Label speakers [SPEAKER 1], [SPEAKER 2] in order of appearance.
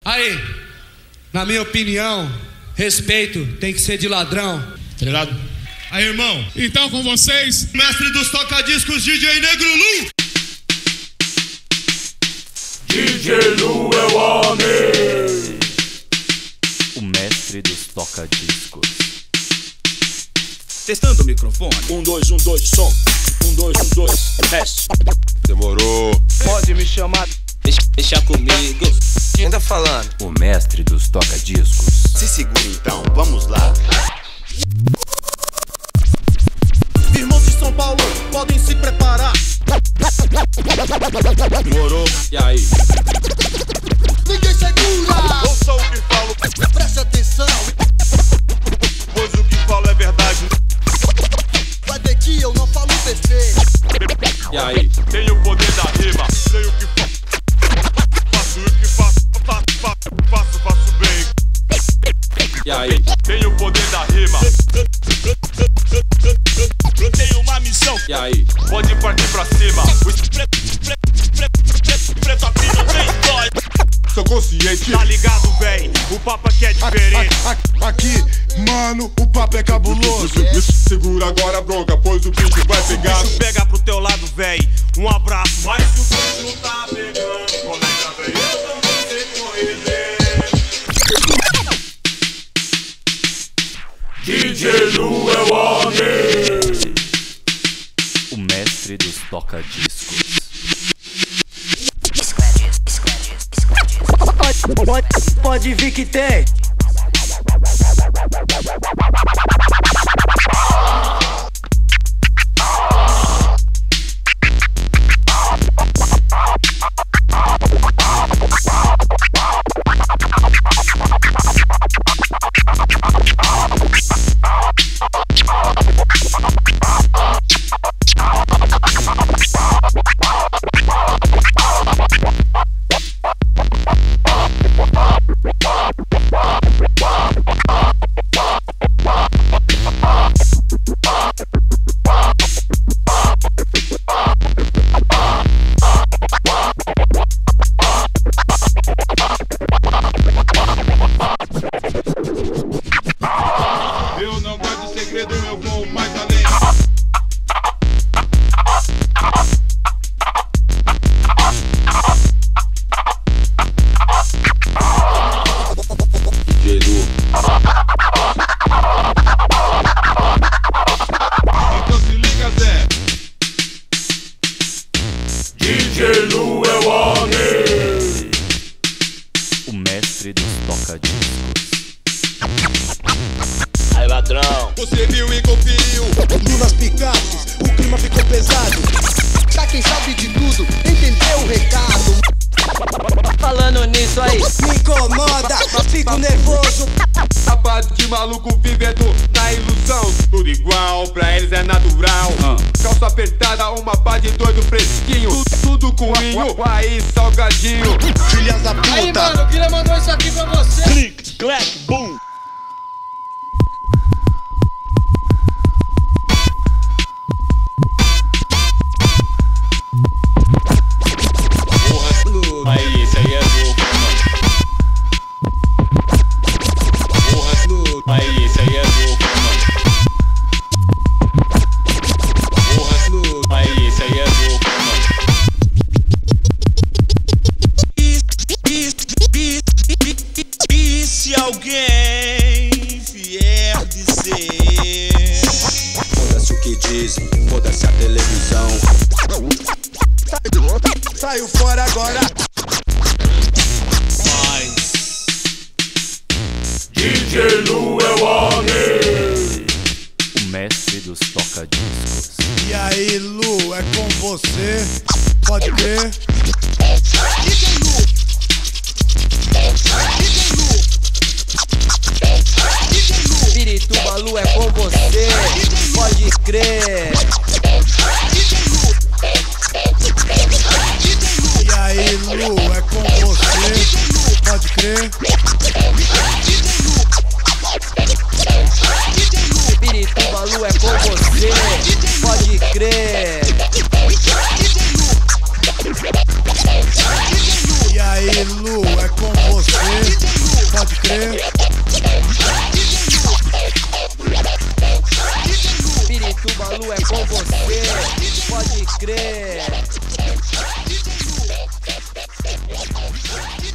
[SPEAKER 1] Aí, na minha opinião, respeito tem que ser de ladrão.
[SPEAKER 2] Tá ligado?
[SPEAKER 3] Aí, irmão, então com vocês,
[SPEAKER 4] mestre dos toca-discos, DJ Negro Loo.
[SPEAKER 5] DJ Loo é o homem, o mestre dos toca-discos.
[SPEAKER 6] Testando o microfone.
[SPEAKER 7] 1, 2, 1, 2, som. 1, 2, 1, 2, teste.
[SPEAKER 4] Demorou.
[SPEAKER 6] Pode me chamar, deixa comigo.
[SPEAKER 7] Quem tá falando?
[SPEAKER 5] O mestre dos toca-discos.
[SPEAKER 7] Se segura então, vamos lá.
[SPEAKER 8] Irmãos de São Paulo, podem se preparar.
[SPEAKER 6] Demorou. E aí?
[SPEAKER 8] Ninguém segura.
[SPEAKER 4] Ouça o que falo,
[SPEAKER 8] Preste atenção.
[SPEAKER 4] pois o que falo é verdade.
[SPEAKER 8] Vai ver que eu não falo besteira.
[SPEAKER 6] E aí?
[SPEAKER 4] Tenho o poder da rima, sei o que faço. Faço o que faço bem.
[SPEAKER 6] E aí?
[SPEAKER 4] Tenho o poder da rima.
[SPEAKER 8] Eu tenho uma missão.
[SPEAKER 6] E aí?
[SPEAKER 4] Pode partir pra cima.
[SPEAKER 8] Preto aqui não tem dói.
[SPEAKER 4] Sou consciente.
[SPEAKER 8] Tá ligado, véi? O papo aqui é diferente.
[SPEAKER 4] Aqui, mano, o papo é cabuloso. Segura agora a bronca, pois o bicho vai pegar.
[SPEAKER 8] O bicho pega pro teu lado, véi. Um abraço.
[SPEAKER 4] Mas se o bicho tá pegando, colega, véi, eu não vou ser correr.
[SPEAKER 5] DJ Loo é o homem, o mestre dos toca-discos.
[SPEAKER 9] Pode vir que tem.
[SPEAKER 4] Eu não gosto de segredo, eu vou mais além.
[SPEAKER 7] DJ Loo.
[SPEAKER 4] Então se liga, Zé.
[SPEAKER 5] DJ Loo é o homem, o mestre dos toca-discos.
[SPEAKER 7] Aí, ladrão.
[SPEAKER 8] Você viu e conferiu. Lunas picapes, o clima ficou pesado. Pra quem sabe de tudo, entendeu o recado.
[SPEAKER 9] Falando nisso aí,
[SPEAKER 8] Me incomoda, fico nervoso.
[SPEAKER 4] Rapaz de maluco vivendo na ilusão. Tudo igual, pra eles é natural. Calça apertada, uma pá de doido fresquinho. Tudo com vinho, aí salgadinho.
[SPEAKER 8] Filhas da puta.
[SPEAKER 3] aí, mano, o Guilherme mandou isso aqui pra você.
[SPEAKER 8] Click, clack, boom.
[SPEAKER 6] Aí, esse aí é louco, mano. Aí, esse aí é louco, mano. Aí, esse aí é louco, mano.
[SPEAKER 8] E se alguém vier dizer,
[SPEAKER 7] Foda-se o que dizem, foda-se a televisão.
[SPEAKER 8] saiu fora agora. Mais.
[SPEAKER 5] DJ Loo é o homem, o mestre dos toca-discos.
[SPEAKER 8] E aí, Lu, é com você? Pode crer.
[SPEAKER 9] Pirituba, Loo é com você. Pode crer.
[SPEAKER 8] E aí, Lu, é com você? Pode crer.
[SPEAKER 9] Pirituba, Loo é com você. Pode crer.
[SPEAKER 8] E aí, Lu, é com você? crer.
[SPEAKER 9] Pirituba, Loo é com você, pode crer.